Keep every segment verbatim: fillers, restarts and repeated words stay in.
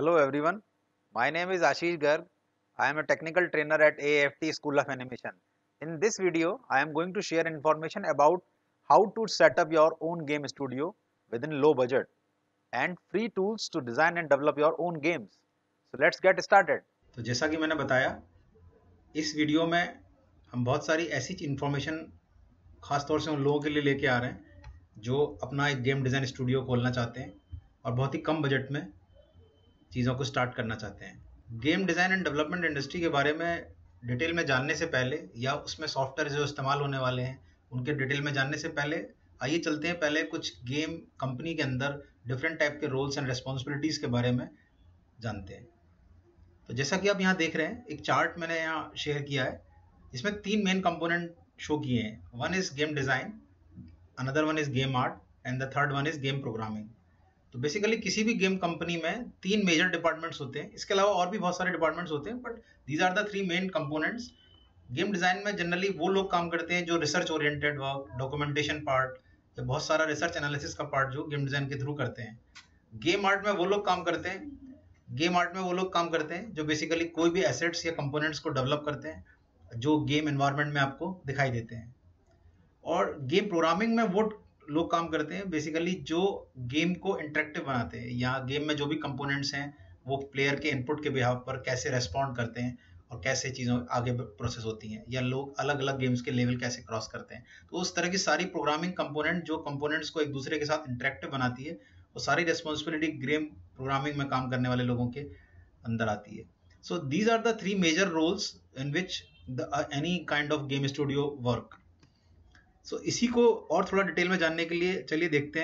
Hello everyone, my name is Ashish Garg. I am a technical trainer at A A F T School of Animation. In this video, I am going to share information about how to set up your own game studio within low budget and free tools to design and develop your own games. So let's get started. तो जैसा कि मैंने बताया, इस video में हम बहुत सारी ऐसी इन्फॉर्मेशन खास तौर से उन लोगों के लिए लेके आ रहे हैं जो अपना एक गेम डिज़ाइन स्टूडियो खोलना चाहते हैं और बहुत ही कम बजट में चीज़ों को स्टार्ट करना चाहते हैं। Game design and development industry के बारे में डिटेल में जानने से पहले या उसमें सॉफ्टवेयर जो इस्तेमाल होने वाले हैं उनके डिटेल में जानने से पहले आइए चलते हैं पहले कुछ गेम कंपनी के अंदर डिफरेंट टाइप के रोल्स एंड रिस्पॉन्सिबिलिटीज़ के बारे में जानते हैं। तो जैसा कि आप यहाँ देख रहे हैं, एक चार्ट मैंने यहाँ शेयर किया है जिसमें तीन मेन कंपोनेंट शो किए हैं। One is game design, another one is game art and the third one is game programming. तो बेसिकली किसी भी गेम कंपनी में तीन मेजर डिपार्टमेंट्स होते हैं। इसके अलावा और भी बहुत सारे डिपार्टमेंट्स होते हैं, but these are the three main components. Game design में जनरली वो लोग काम करते हैं जो research oriented work, documentation part या बहुत सारा रिसर्च एनालिसिस का पार्ट जो गेम डिज़ाइन के थ्रू करते हैं। गेम आर्ट में वो लोग काम करते हैं गेम आर्ट में वो लोग काम करते हैं जो बेसिकली कोई भी एसेट्स या कंपोनेंट्स को डेवलप करते हैं जो गेम एनवायरनमेंट में आपको दिखाई देते हैं। और गेम प्रोग्रामिंग में वो लोग काम करते हैं बेसिकली जो गेम को इंटरेक्टिव बनाते हैं, या गेम में जो भी कंपोनेंट्स हैं वो प्लेयर के इनपुट के बिहाफ पर कैसे रेस्पॉन्ड करते हैं और कैसे चीज़ों आगे प्रोसेस होती हैं, या लोग अलग अलग गेम्स के लेवल कैसे क्रॉस करते हैं। तो उस तरह की सारी प्रोग्रामिंग कंपोनेंट जो कंपोनेंट्स को एक दूसरे के साथ इंटरेक्टिव बनाती है, वो सारी रिस्पॉन्सिबिलिटी गेम प्रोग्रामिंग में काम करने वाले लोगों के अंदर आती है। So these are the three major roles in which any kind of game studio work. So इसी को और थोड़ा डिटेल में जानने के लिए चलिए देखते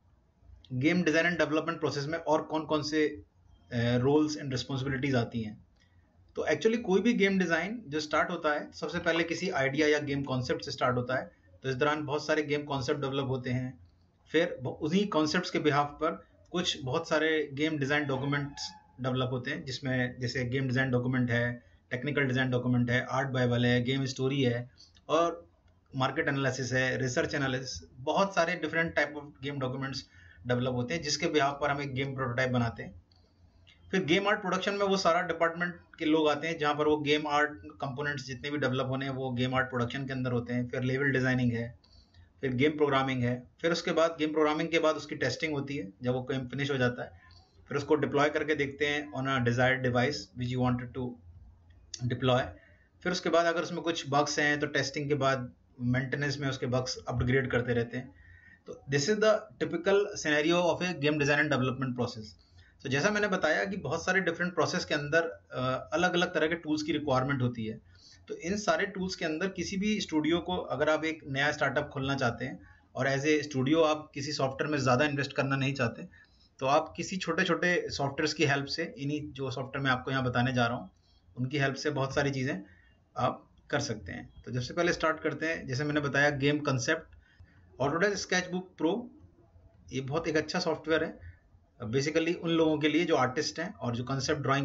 हैं game design and development process में और कौन कौन से रोल्स एंड रिस्पॉन्सिबिलिटीज आती हैं। तो एक्चुअली कोई भी गेम डिज़ाइन जो स्टार्ट होता है सबसे पहले किसी आइडिया या गेम कॉन्सेप्ट से स्टार्ट होता है। तो इस दौरान बहुत सारे गेम कॉन्सेप्ट डेवलप होते हैं, फिर उन्हीं कॉन्सेप्ट्स के बिहाफ पर कुछ बहुत सारे गेम डिज़ाइन डॉक्यूमेंट्स डेवलप होते हैं, जिसमें जैसे गेम डिज़ाइन डॉक्यूमेंट है, टेक्निकल डिज़ाइन डॉक्यूमेंट है, आर्ट बाइबल है, गेम स्टोरी है और मार्केट एनालिसिस है, रिसर्च एनालिसिस। बहुत सारे different type of game documents develop होते हैं जिसके बिहाफ पर हम एक गेम प्रोटोटाइप बनाते हैं। फिर गेम आर्ट प्रोडक्शन में वो सारा डिपार्टमेंट के लोग आते हैं जहाँ पर वो गेम आर्ट कंपोनेंट्स जितने भी डेवलप होने हैं वो गेम आर्ट प्रोडक्शन के अंदर होते हैं। फिर लेवल डिज़ाइनिंग है, फिर गेम प्रोग्रामिंग है, फिर उसके बाद गेम प्रोग्रामिंग के बाद उसकी टेस्टिंग होती है। जब वो गेम फिनिश हो जाता है फिर उसको डिप्लॉय करके देखते हैं on a desired device which you wanted to deploy. फिर उसके बाद अगर उसमें कुछ बग्स हैं तो टेस्टिंग के बाद मेंटेनेंस में उसके बग्स अपग्रेड करते रहते हैं। तो this is the typical scenario of a game design and development process. तो जैसा मैंने बताया कि बहुत सारे डिफरेंट प्रोसेस के अंदर अलग अलग तरह के टूल्स की रिक्वायरमेंट होती है। तो इन सारे टूल्स के अंदर किसी भी स्टूडियो को अगर आप एक नया स्टार्टअप खोलना चाहते हैं और एज ए स्टूडियो आप किसी सॉफ्टवेयर में ज़्यादा इन्वेस्ट करना नहीं चाहते, तो आप किसी छोटे छोटे सॉफ्टवेयर की हेल्प से, इन्हीं जो सॉफ्टवेयर मैं आपको यहाँ बताने जा रहा हूँ उनकी हेल्प से बहुत सारी चीज़ें आप कर सकते हैं। तो सबसे पहले स्टार्ट करते हैं, जैसे मैंने बताया game concept. Autodesk SketchBook Pro ये बहुत एक अच्छा सॉफ्टवेयर है बेसिकली उन लोगों के लिए जो आर्टिस्ट हैं और जो कंसेप्ट ड्राइंग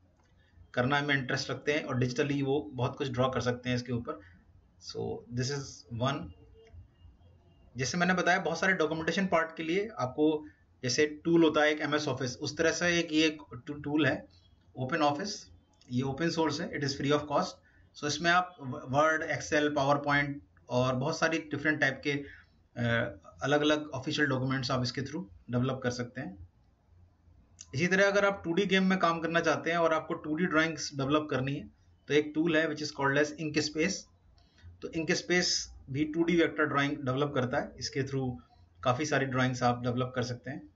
करना में इंटरेस्ट रखते हैं और डिजिटली वो बहुत कुछ ड्रॉ कर सकते हैं इसके ऊपर। So this is one. जैसे मैंने बताया बहुत सारे डॉक्यूमेंटेशन पार्ट के लिए आपको जैसे टूल होता है एक एम एस ऑफिस, उस तरह से एक ये टूल है ओपन ऑफिस। ये ओपन सोर्स है, it is free of cost. So इसमें आप वर्ड, एक्सेल, पावर पॉइंट और बहुत सारी डिफरेंट टाइप के अलग अलग ऑफिशियल डॉक्यूमेंट्स आप इसके थ्रू डेवलप कर सकते हैं। इसी तरह अगर आप टू डी गेम में काम करना चाहते हैं और आपको टू डी ड्राइंग्स डेवलप करनी है तो एक टूल है which is called as Inkscape. तो इंक स्पेस भी two D vector drawing develop करता है, इसके थ्रू काफ़ी सारी ड्राइंग्स आप डेवलप कर सकते हैं।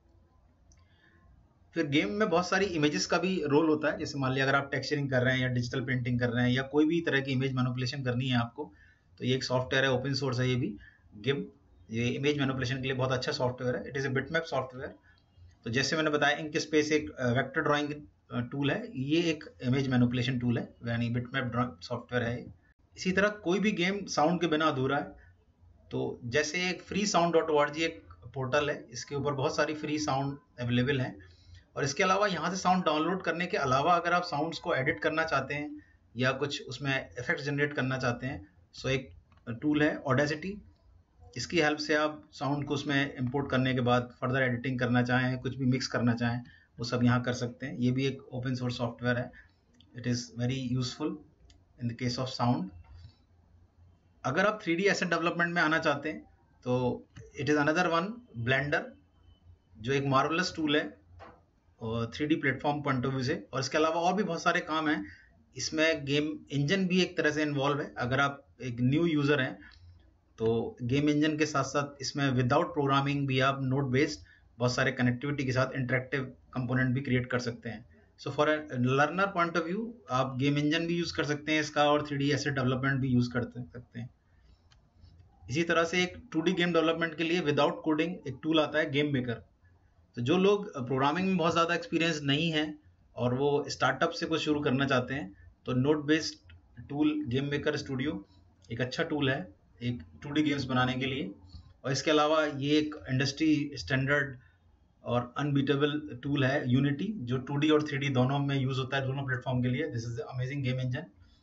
फिर गेम में बहुत सारी इमेजेस का भी रोल होता है, जैसे मान लिया अगर आप टेक्सचरिंग कर रहे हैं या डिजिटल प्रिंटिंग कर रहे हैं या कोई भी तरह की इमेज मैनिपुलेशन करनी है आपको, तो ये एक सॉफ्टवेयर है, ओपन सोर्स है ये भी गिम। ये इमेज मैनिपुलेशन के लिए बहुत अच्छा सॉफ्टवेयर है, it is a bitmap software. तो जैसे मैंने बताया इंक स्पेस एक वेक्टर ड्राइंग टूल है, ये एक इमेज मैनिपुलेशन टूल है, यानी बिटमैप सॉफ्टवेयर है। इसी तरह कोई भी गेम साउंड के बिना अधूरा है। तो जैसे एक free sound dot O R G एक पोर्टल है, इसके ऊपर बहुत सारी फ्री साउंड अवेलेबल हैं। और इसके अलावा यहाँ से साउंड डाउनलोड करने के अलावा अगर आप साउंड्स को एडिट करना चाहते हैं या कुछ उसमें इफेक्ट्स जनरेट करना चाहते हैं, सो एक टूल है ऑडेसिटी। इसकी हेल्प से आप साउंड को उसमें इंपोर्ट करने के बाद फर्दर एडिटिंग करना चाहें, कुछ भी मिक्स करना चाहें, वो सब यहाँ कर सकते हैं। ये भी एक ओपन सोर्स सॉफ्टवेयर है। It is very useful in the case of sound. अगर आप थ्री डी एसेट डेवलपमेंट में आना चाहते हैं तो it is another one, Blender, जो एक मार्वलस टूल है और three D platform point of view से। और इसके अलावा और भी बहुत सारे काम हैं इसमें। गेम इंजन भी एक तरह से इन्वॉल्व है। अगर आप एक न्यू यूज़र हैं तो गेम इंजन के साथ साथ इसमें विदाउट प्रोग्रामिंग भी आप नोड बेस्ड बहुत सारे कनेक्टिविटी के साथ इंटरेक्टिव कंपोनेंट भी क्रिएट कर सकते हैं। So for learner point of view आप गेम इंजन भी यूज़ कर सकते हैं इसका, और थ्री डी एसेट डेवलपमेंट भी यूज़ कर सकते हैं। इसी तरह से एक टू डी गेम डेवलपमेंट के लिए विदाउट कोडिंग एक टूल आता है, गेम मेकर। तो जो लोग प्रोग्रामिंग में बहुत ज़्यादा एक्सपीरियंस नहीं है और वो स्टार्टअप से कुछ शुरू करना चाहते हैं तो node based tool game maker studio एक अच्छा टूल है एक टू डी गेम्स बनाने के लिए। और इसके अलावा ये एक इंडस्ट्री स्टैंडर्ड और अनबीटेबल टूल है यूनिटी, जो टू डी और थ्री डी दोनों में यूज़ होता है, दोनों प्लेटफॉर्म के लिए। This is amazing game engine.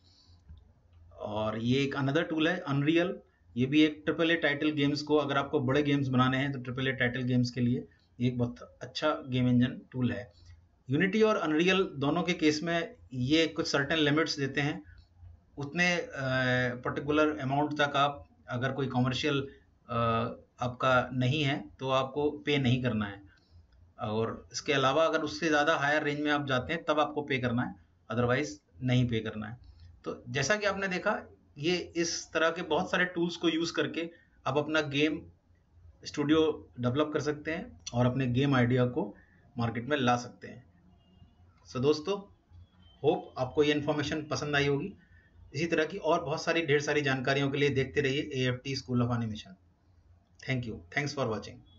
और ये एक अनदर टूल है अनरियल। ये भी एक ट्रिपल ए टाइटल गेम्स को, अगर आपको बड़े गेम्स बनाने हैं तो ट्रिपल ए टाइटल गेम्स के लिए ये एक बहुत अच्छा गेम इंजन टूल है। यूनिटी और अनरियल दोनों के केस में ये कुछ सर्टेन लिमिट्स देते हैं। उतने पर्टिकुलर अमाउंट तक आप, अगर कोई कॉमर्शियल आपका नहीं है तो आपको पे नहीं करना है। और इसके अलावा अगर उससे ज़्यादा हायर रेंज में आप जाते हैं तब आपको पे करना है, अदरवाइज नहीं पे करना है। तो जैसा कि आपने देखा, ये इस तरह के बहुत सारे टूल्स को यूज़ करके आप अपना गेम स्टूडियो डेवलप कर सकते हैं और अपने गेम आइडिया को मार्केट में ला सकते हैं। सो so, दोस्तों, होप आपको ये इन्फॉर्मेशन पसंद आई होगी। इसी तरह की और बहुत सारी ढेर सारी जानकारियों के लिए देखते रहिए A F T school of animation. Thank you. Thanks for watching.